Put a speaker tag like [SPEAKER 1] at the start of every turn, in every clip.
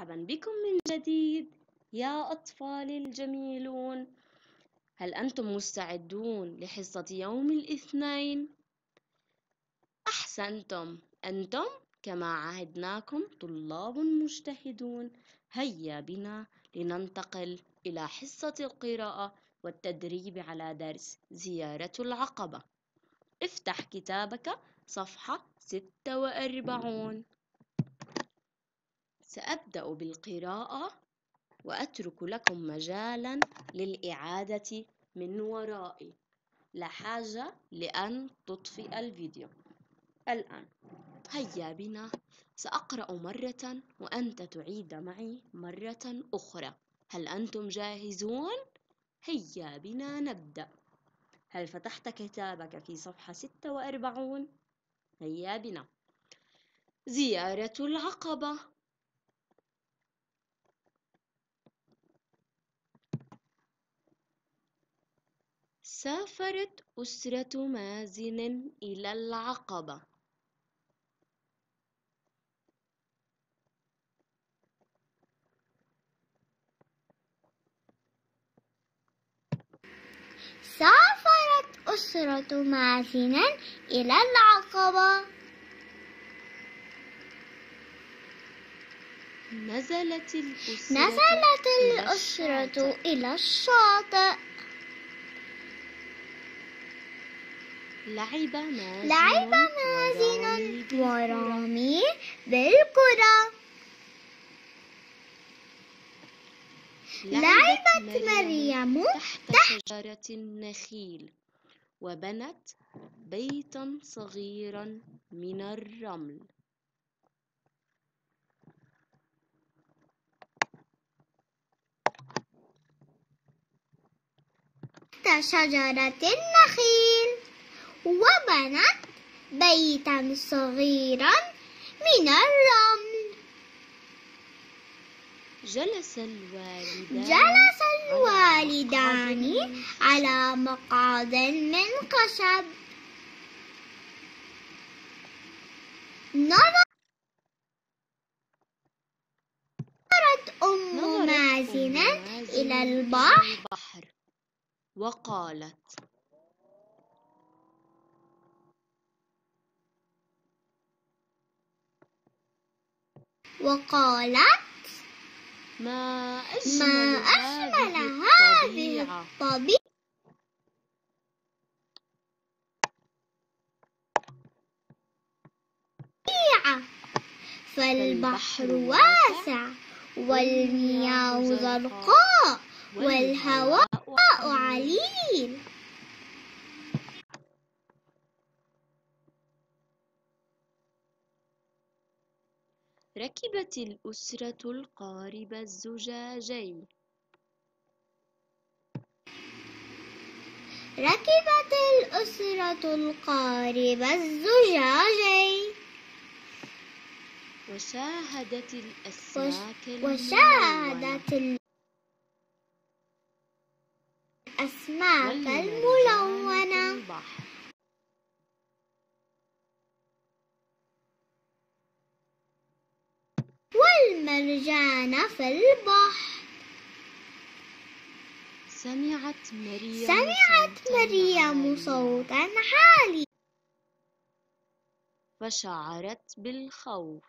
[SPEAKER 1] مرحبا بكم من جديد يا أطفالي الجميلون. هل أنتم مستعدون لحصة يوم الاثنين؟ أحسنتم، أنتم كما عهدناكم طلاب مجتهدون. هيا بنا لننتقل إلى حصة القراءة والتدريب على درس زيارة العقبة. افتح كتابك صفحة 46. سأبدأ بالقراءة وأترك لكم مجالا للإعادة من ورائي. لا حاجة لأن تطفئ الفيديو الآن. هيا بنا، سأقرأ مرة وأنت تعيد معي مرة أخرى. هل أنتم جاهزون؟ هيا بنا نبدأ. هل فتحت كتابك في صفحة 46؟ هيا بنا. زيارة العقبة. سافرت أسرة مازن إلى العقبة.
[SPEAKER 2] سافرت أسرة مازن إلى العقبة.
[SPEAKER 1] نزلت
[SPEAKER 2] الأسرة إلى الشاطئ.
[SPEAKER 1] لعب
[SPEAKER 2] مازن ورامي بالكرة. لعبت مريم
[SPEAKER 1] تحت شجرة النخيل وبنت بيتا صغيرا من الرمل.
[SPEAKER 2] تحت شجرة النخيل وبنت بيتا صغيرا من الرمل.
[SPEAKER 1] جلس
[SPEAKER 2] الوالدان على مقعد من خشب. نظرت أم مازن إلى البحر
[SPEAKER 1] وقالت: ما أجمل هذه الطبيعة.
[SPEAKER 2] فالبحر واسع والمياه زرقاء والهواء عليل.
[SPEAKER 1] ركبت الأسرة القارب الزجاجين. وشاهدت الأسماك الملونة في البحر.
[SPEAKER 2] والمرجان في البحر.
[SPEAKER 1] سمعت
[SPEAKER 2] مريم صوتا عاليا
[SPEAKER 1] فشعرت بالخوف.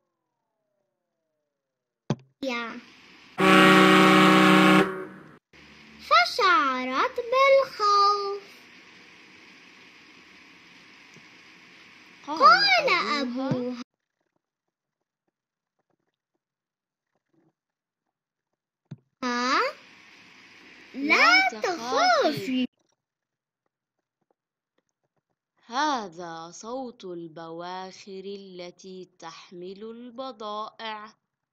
[SPEAKER 1] قال أبوها:
[SPEAKER 2] لا تخافي،
[SPEAKER 1] هذا صوت البواخر التي تحمل البضائع.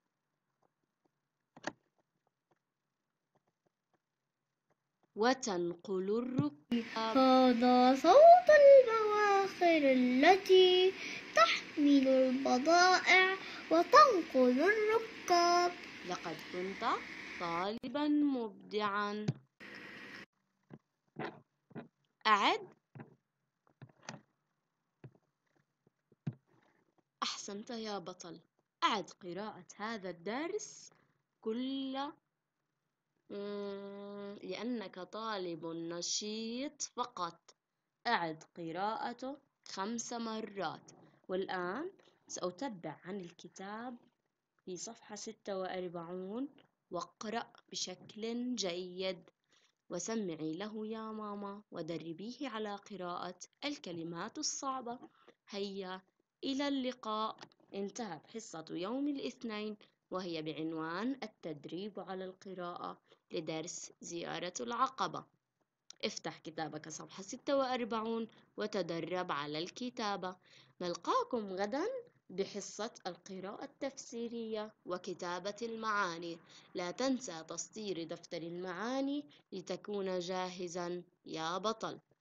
[SPEAKER 1] وتنقل الركاب.
[SPEAKER 2] هذا صوت البواخر التي تحمل البضائع وتنقل الركاب.
[SPEAKER 1] لقد كنت طالبا مبدعا. أعد. أحسنت يا بطل. أعد قراءة هذا الدرس كل لأنك طالب نشيط فقط. أعد قراءته 5 مرات. والآن سأتبع عن الكتاب في صفحة 46 واقرأ بشكل جيد، وسمعي له يا ماما ودربيه على قراءة الكلمات الصعبة. هيا إلى اللقاء. انتهت حصة يوم الاثنين، وهي بعنوان التدريب على القراءة لدرس زيارة العقبة. افتح كتابك صفحة 46 وتدرب على الكتابة. نلقاكم غدا بحصة القراءة التفسيرية وكتابة المعاني. لا تنسى تسطير دفتر المعاني لتكون جاهزا يا بطل.